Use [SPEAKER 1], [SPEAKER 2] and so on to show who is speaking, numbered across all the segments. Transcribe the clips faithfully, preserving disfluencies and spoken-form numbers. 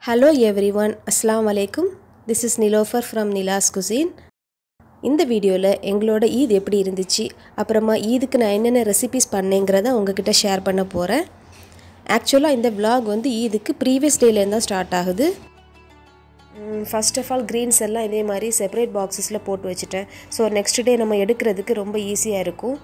[SPEAKER 1] Hello everyone, Assalamu alaikum. This is Nilofer from NILASCUISINE. இந்த வீடியோல எங்களோட ஈத் எப்படி இருந்துச்சு அப்புறமா ஈதுக்கு நான் என்னென்ன ரெசிபீஸ் பண்ணேங்கறத உங்ககிட்ட ஷேர் பண்ண போறேன். ஆக்சுவலா இந்த vlog வந்து ஈதுக்கு previous dayல இருந்து ஸ்டார்ட் ஆகுது. First of all greens எல்லாம் இதே மாதிரி separate boxesல போட்டு வச்சிட்டேன். சோ next day நம்ம எடுக்கிறதுக்கு ரொம்ப ஈஸியா இருக்கும்.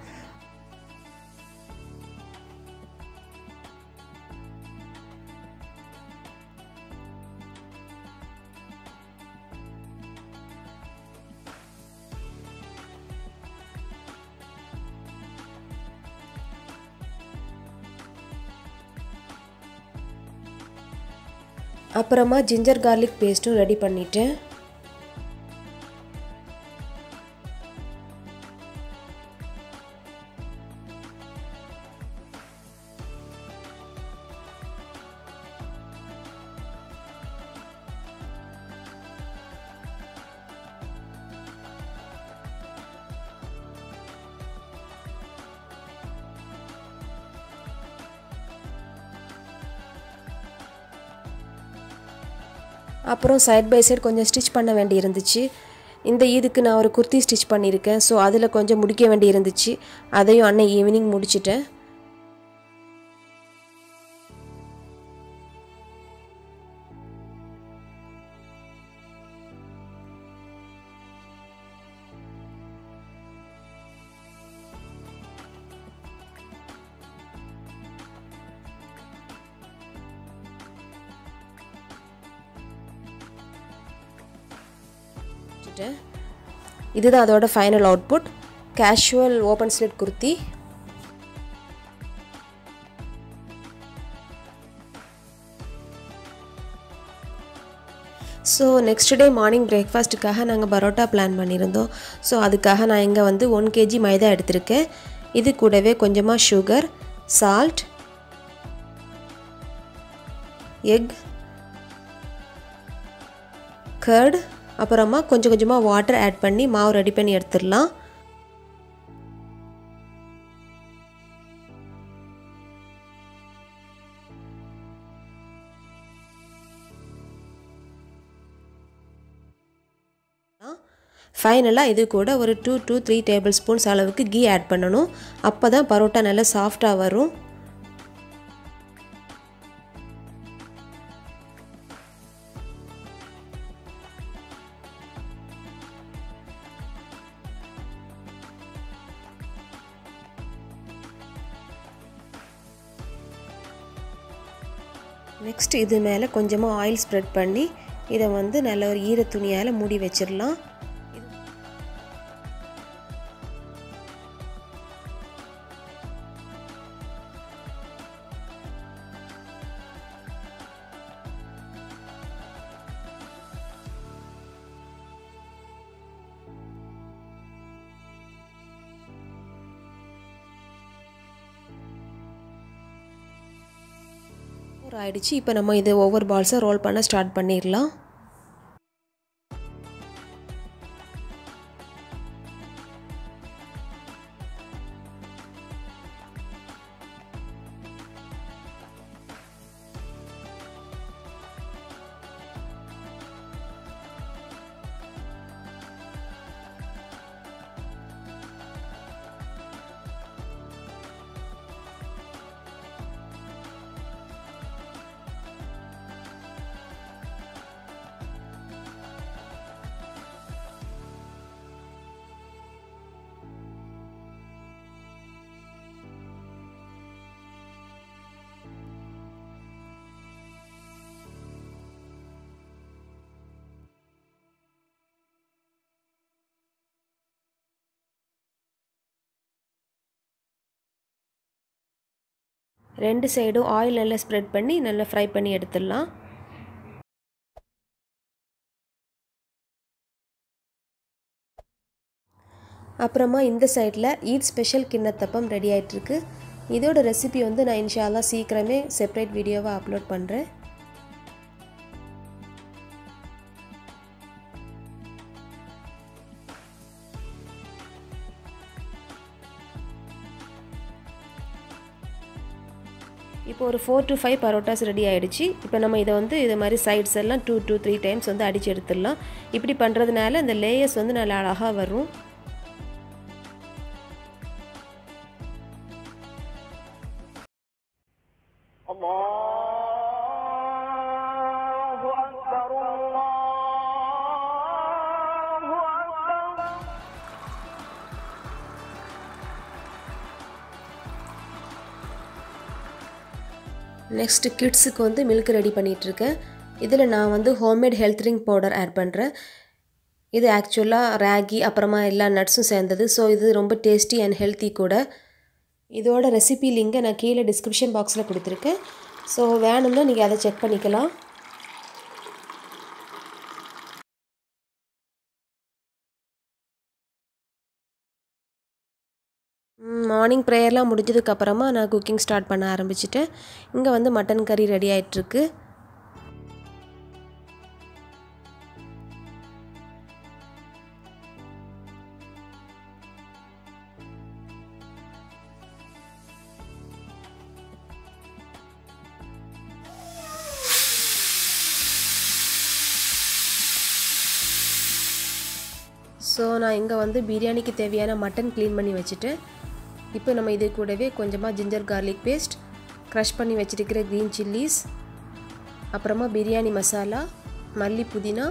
[SPEAKER 1] அப்புறமா ginger garlic paste ரெடி பண்ணிட்டேன். அப்புறம் சைடு பை சைடு கொஞ்சம் ஸ்டிட்ச் பண்ண வேண்டி இருந்துச்சு. இந்த ஈதுக்கு நான் ஒரு குர்த்தி ஸ்டிட்ச் பண்ணியிருக்கேன். ஸோ அதில் கொஞ்சம் முடிக்க வேண்டி இருந்துச்சு. அதையும் அன்னை ஈவினிங் முடிச்சிட்டேன். இதுதான் அதோட final output. Casual open slit kurti. So next day morning பிரேக்ஃபாஸ்ட்டுக்காக நாங்கள் பரோட்டா பிளான் பண்ணியிருந்தோம். ஸோ அதுக்காக நான் இங்கே வந்து ஒன் கேஜி மைதா எடுத்திருக்கேன். இது கூடவே கொஞ்சமாக சுகர், சால்ட், எக், கர்ட், அப்புறமா கொஞ்சம் கொஞ்சமாக வாட்டர் ஆட் பண்ணி மாவு ரெடி பண்ணி எடுத்துடலாம். ஃபைனலாக இது கூட ஒரு two to three tablespoons அளவுக்கு கீ ஆட் பண்ணணும். அப்போ தான் பரோட்டா நல்லா சாஃப்டாக வரும். நெக்ஸ்ட் இது மேலே கொஞ்சமாக ஆயில் ஸ்ப்ரெட் பண்ணி இதை வந்து நல்ல ஒரு ஈர துணியால் மூடி வச்சிடலாம். ஆயிடுச்சு. இப்போ நம்ம இது ஒவ்வொரு பால்ஸை ரோல் பண்ண ஸ்டார்ட் பண்ணிடலாம். ரெண்டு சைடும் ஆயில் நல்லா ஸ்ப்ரெட் பண்ணி நல்லா ஃப்ரை பண்ணி எடுத்துடலாம். அப்புறமா இந்த சைடில் ஈத் ஸ்பெஷல் கிண்ணத்தப்பம் ரெடி ஆகிட்டுருக்கு. இதோட ரெசிபி வந்து நான் இன்ஷா அல்லாஹ் சீக்கிரமே செப்பரேட் வீடியோவை அப்லோட் பண்ணுறேன். இப்போ ஒரு four to five parottas ready ஆயிடுச்சு. இப்போ நம்ம இத வந்து இத மாதிரி சைட்ஸ் எல்லாம் two to three டைம்ஸ் வந்து அடிச்சு எடுத்துடலாம். இப்படி பண்றதுனால அந்த லேயர்ஸ் வந்து நல்லா அழகா வரும். நெக்ஸ்ட் கிட்ஸுக்கு வந்து மில்க் ரெடி பண்ணிட்டு இருக்கேன். இதில் நான் வந்து homemade health drink powder add பண்ணுறேன். இது ஆக்சுவலாக ராகி அப்புறமா எல்லா நட்ஸும் சேர்ந்தது. ஸோ இது ரொம்ப டேஸ்டி அண்ட் ஹெல்த்தி கூட. இதோட ரெசிபி லிங்கை நான் கீழே டிஸ்கிரிப்ஷன் பாக்ஸில் கொடுத்துருக்கேன். ஸோ வேணும்னா நீங்கள் அதை செக் பண்ணிக்கலாம். மார்னிங் ப்ரேயர்லாம் முடிஞ்சதுக்கப்புறமா நான் குக்கிங் ஸ்டார்ட் பண்ண ஆரம்பிச்சிட்டேன். இங்கே வந்து மட்டன் கறி ரெடி ஆகிட்டுருக்கு. ஸோ நான் இங்கே வந்து பிரியாணிக்கு தேவையான மட்டன் க்ளீன் பண்ணி வச்சுட்டேன். இப்போ நம்ம இது கூடவே கொஞ்சமாக ஜிஞ்சர் கார்லிக் பேஸ்ட், க்ரஷ் பண்ணி வச்சிருக்கிற க்ரீன் சில்லிஸ், அப்புறமா பிரியாணி மசாலா, மல்லி புதினா,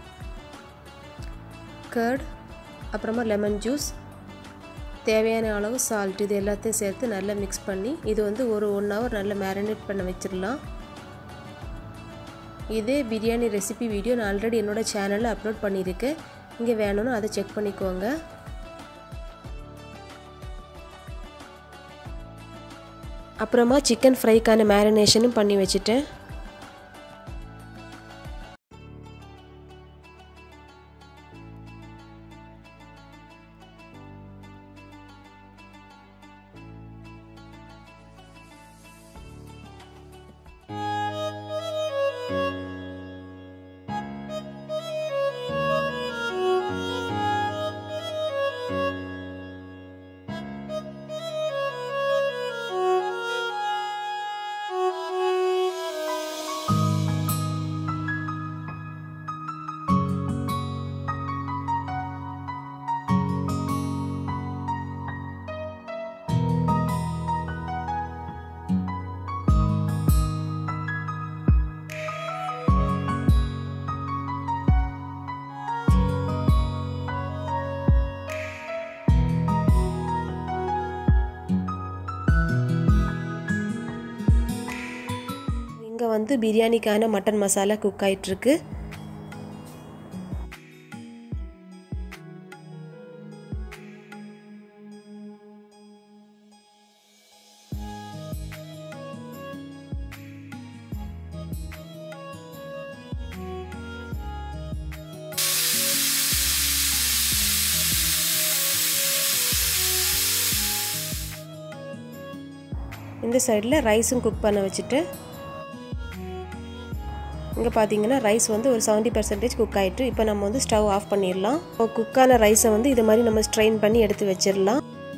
[SPEAKER 1] கர்ட், அப்புறமா லெமன் ஜூஸ், தேவையான அளவு சால்ட், இது எல்லாத்தையும் சேர்த்து நல்லா மிக்ஸ் பண்ணி இது வந்து ஒரு ஒன் ஹவர் நல்லா மேரினேட் பண்ண வச்சிடலாம். இதே பிரியாணி ரெசிபி வீடியோ நான் ஆல்ரெடி என்னோடய சேனலில் அப்லோட் பண்ணியிருக்கேன். இங்கே வேணும்னு அதை செக் பண்ணிக்கோங்க. அப்புறமா சிக்கன் ஃப்ரைக்கான மேரினேஷனும் பண்ணி வச்சுட்டேன். இங்கே வந்து பிரியாணிக்கான மட்டன் மசாலா குக் ஆகிட்டுருக்கு. இந்த சைடில் ரைஸும் குக் பண்ண வச்சுட்டு இங்கே பார்த்தீங்கன்னா ரைஸ் வந்து ஒரு செவன்ட்டி பர்சன்டேஜ் குக் ஆகிட்டு இப்போ நம்ம வந்து ஸ்டவ் ஆஃப் பண்ணிடலாம். இப்போ குக்கான ரைஸை வந்து இது மாதிரி நம்ம ஸ்ட்ரெயின் பண்ணி எடுத்து வச்சிடலாம்.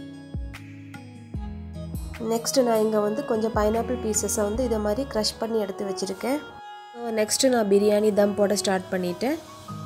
[SPEAKER 1] நெக்ஸ்ட்டு நான் இங்கே வந்து கொஞ்சம் பைனாப்பிள் பீசஸை வந்து இதை மாதிரி க்ரஷ் பண்ணி எடுத்து வச்சுருக்கேன். நெக்ஸ்ட்டு நான் பிரியாணி தம் போட ஸ்டார்ட் பண்ணிட்டேன்.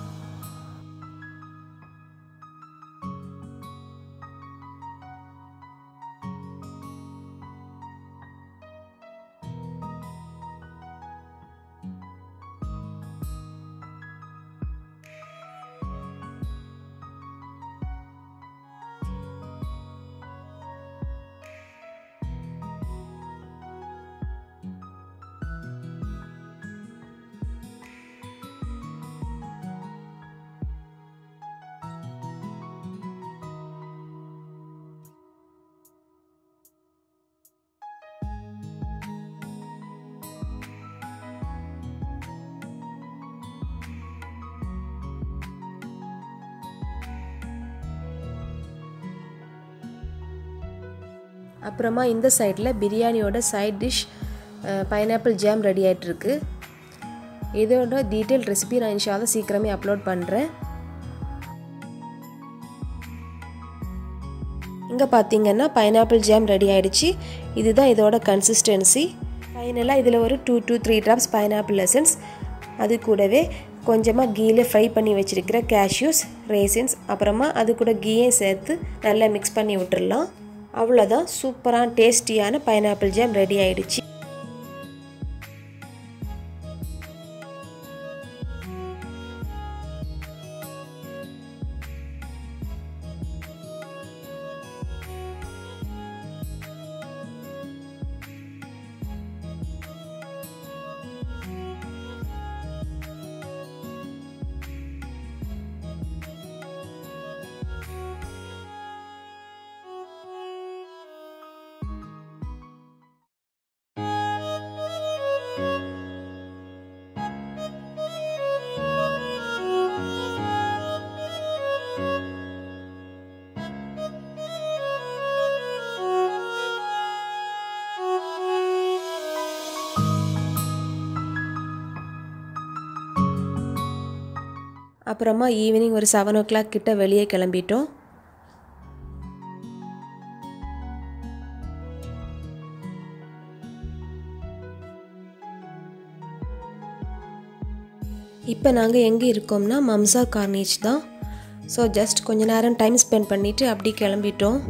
[SPEAKER 1] அப்புறமா இந்த சைடில் பிரியாணியோட side dish pineapple jam ready ஆகிட்டுருக்கு. இதோட டீட்டெயில் ரெசிபி நான் இன்ஷா அல்லாஹ் சீக்கிரமே அப்லோட் பண்ணுறேன். இங்கே பார்த்தீங்கன்னா பைனாப்பிள் ஜாம் ரெடி ஆகிடுச்சு. இதுதான் இதோட கன்சிஸ்டன்சி. ஃபைனலாக இதில் ஒரு two to three drops pineapple essence, அது கூடவே கொஞ்சமாக கீயில் ஃப்ரை பண்ணி வச்சுருக்கிற கேஷ்யூஸ், ரேசின்ஸ், அப்புறமா அது கூட கீயை சேர்த்து நல்லா மிக்ஸ் பண்ணி விட்டுடலாம். அவ்வளோதான், சூப்பரான டேஸ்டியான பைனாப்பிள் ஜாம் ரெடி ஆகிடுச்சு. அப்புறமா ஈவினிங் ஒரு செவன் ஓ கிளாக் கிட்ட வெளியே கிளம்பிட்டோம். இப்போ நாங்கள் எங்கே இருக்கோம்னா மம்சா கார்னேஜ் தான். ஸோ ஜஸ்ட் கொஞ்ச நேரம் டைம் ஸ்பெண்ட் பண்ணிவிட்டு அப்படி கிளம்பிட்டோம்.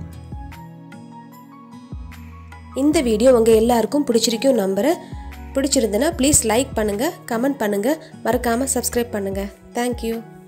[SPEAKER 1] இந்த வீடியோ உங்கள் எல்லாருக்கும் பிடிச்சிருக்கும் நம்புகிறேன். பிடிச்சிருந்ததுன்னா ப்ளீஸ் லைக் பண்ணுங்கள், கமெண்ட் பண்ணுங்கள், மறக்காமல் சப்ஸ்கிரைப் பண்ணுங்கள். தேங்க்யூ.